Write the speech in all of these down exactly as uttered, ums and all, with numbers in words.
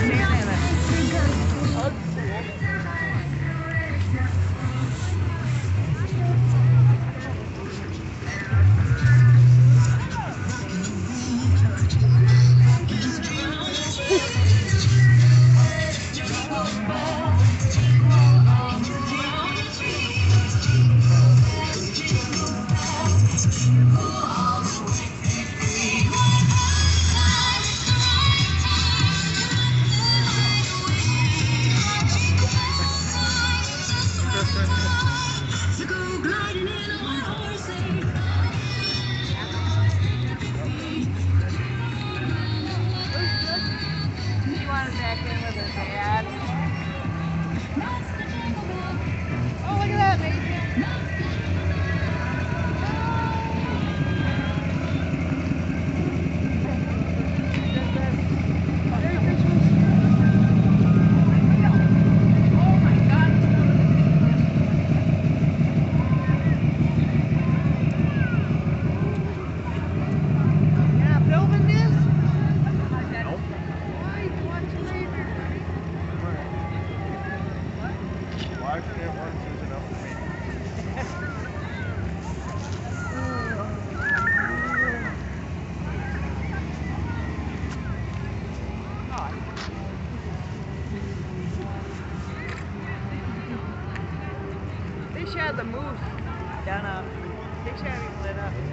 They should have the moose done up. They should have it lit up.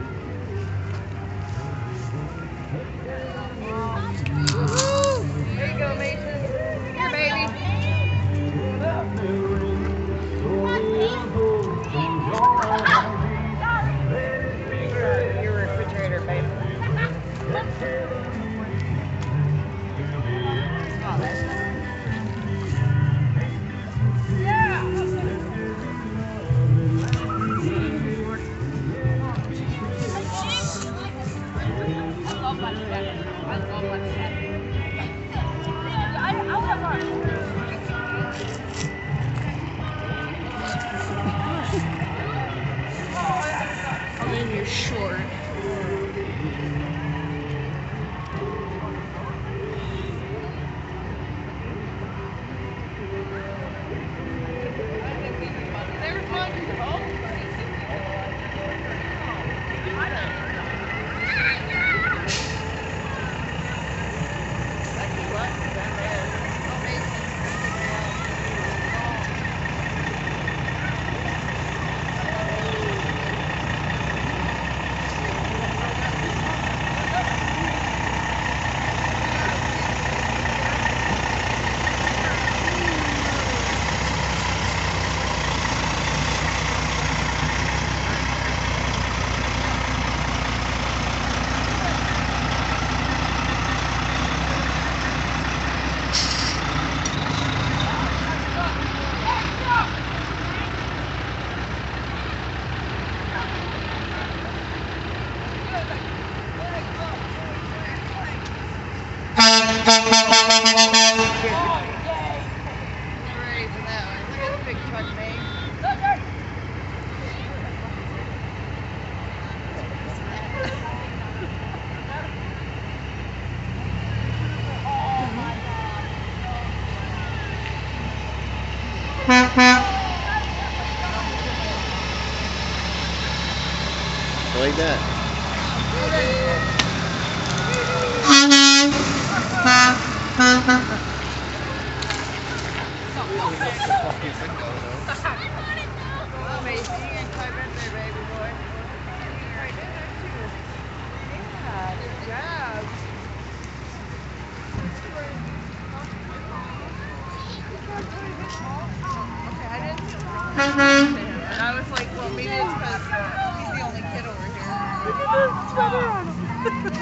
Woohoo! There you go, Mason. Here, baby. Your refrigerator, baby. Oh, that's nice. I mean, you're short. Like that. And I was like, well, maybe it's because he's the only kid over here. Look at this sweater on him.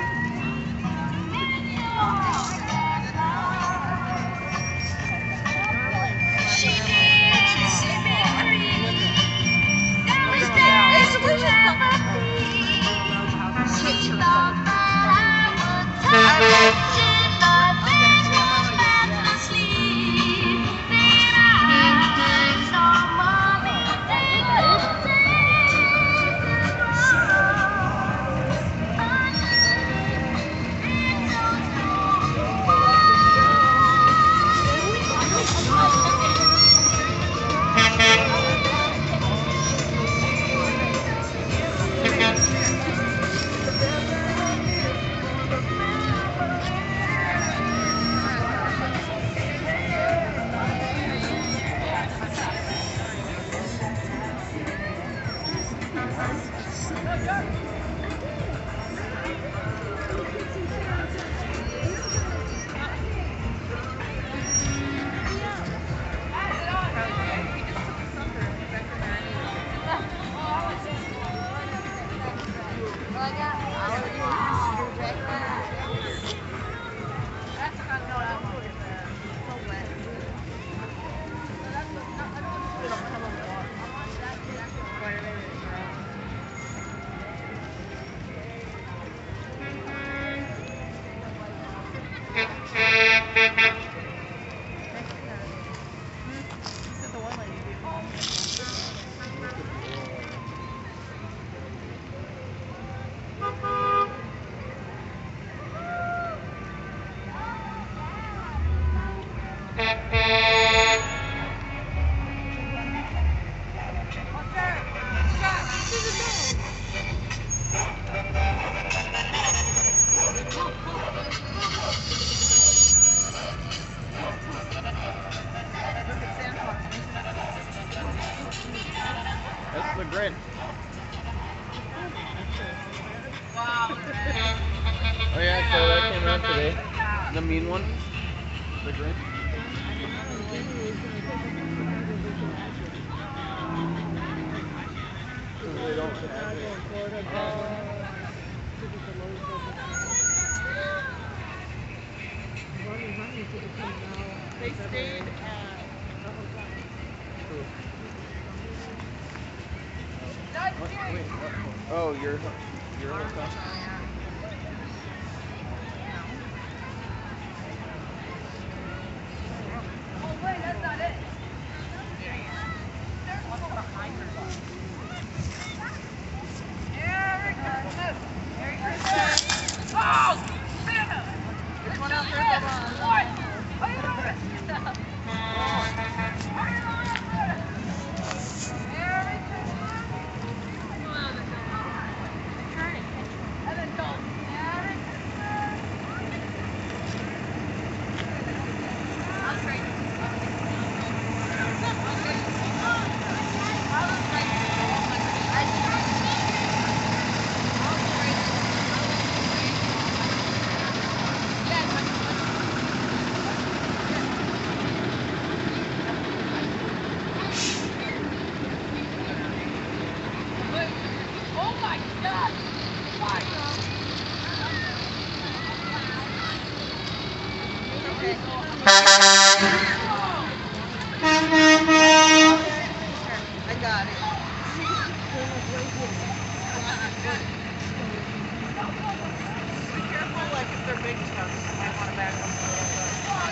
That's the Grinch. Wow. Oh yeah, so that came out today. The mean one. The Grinch. They don't have it. They stayed at. Oh, wait, oh, your your hotel. Oh wait, that's not it. Merry Christmas! Merry Christmas! Oh, Santa! Which one else is the one? What? Are you on it? Merry Christmas! And then go. Merry Christmas! That's great. Oh my God! I got it. Be careful, like if they're big chunks, you might want to back up a little bit.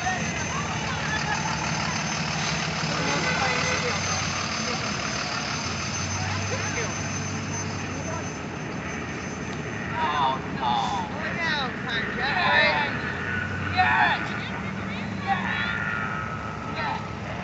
For the most part, it's still. Oh no! Slow down, kind of. Yes! Yes! Yes!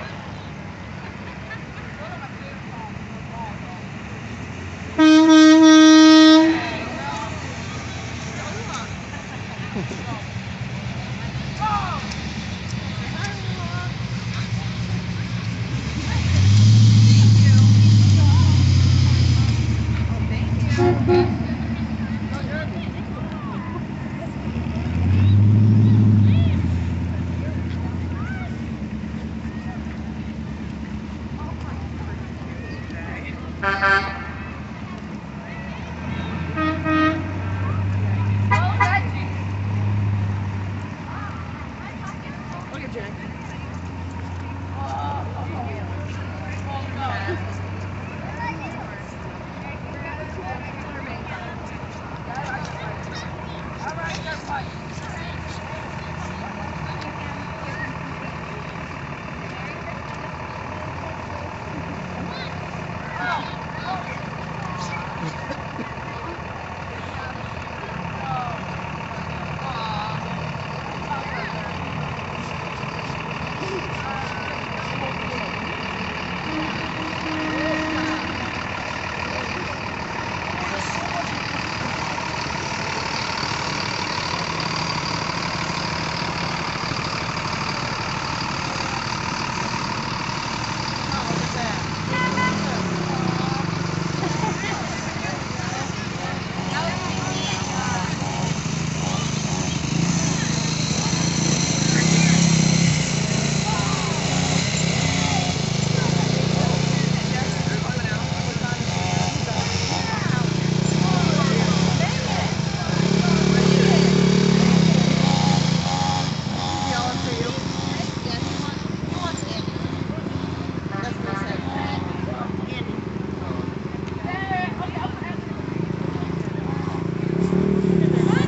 Look at Jack.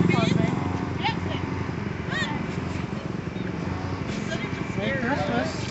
Merry Christmas.